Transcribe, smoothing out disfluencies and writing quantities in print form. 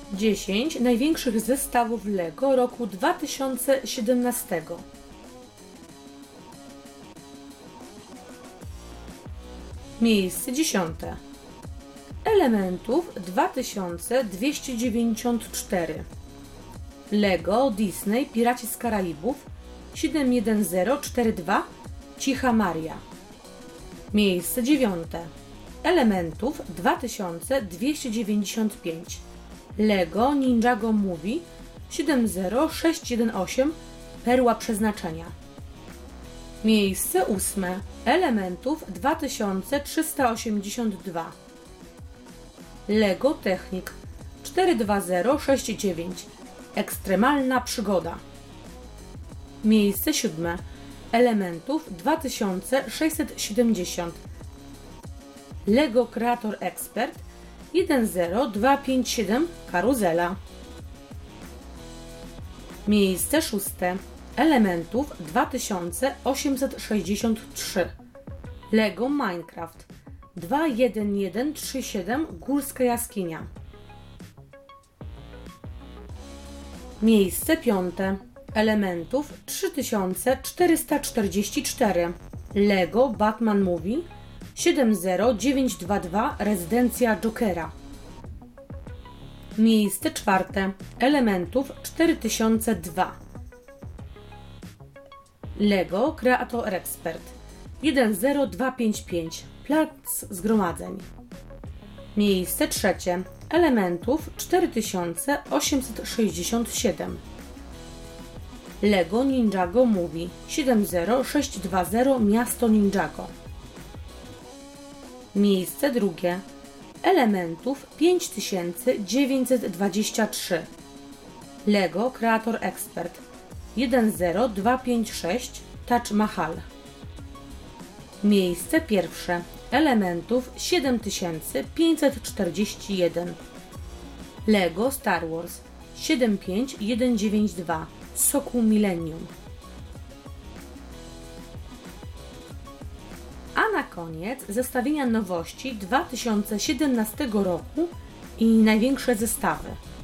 10 największych zestawów LEGO roku 2017. Miejsce 10. Elementów 2294. LEGO Disney Piraci z Karaibów 71042 Cicha Maria. Miejsce 9. Elementów 2295. LEGO Ninjago Movie 70618 Perła Przeznaczenia. Miejsce 8. Elementów 2382. LEGO Technik 42069 Ekstremalna Przygoda. Miejsce 7. Elementów 2670. LEGO Creator Expert 10257 Karuzela. Miejsce 6. Elementów 2863. LEGO Minecraft 21137 Górska Jaskinia. Miejsce 5. Elementów 3444. LEGO Batman Movie 70922 Rezydencja Jokera. Miejsce 4. Elementów 4002. LEGO Creator Expert 10255 Plac Zgromadzeń. Miejsce 3. Elementów 4867. LEGO Ninjago Movie 70620 Miasto Ninjago. Miejsce 2. Elementów 5923. LEGO Creator Expert 10256 Taj Mahal. Miejsce 1. Elementów 7541. LEGO Star Wars 75192 Sokół Millennium. A na koniec zestawienia nowości 2017 roku i największe zestawy.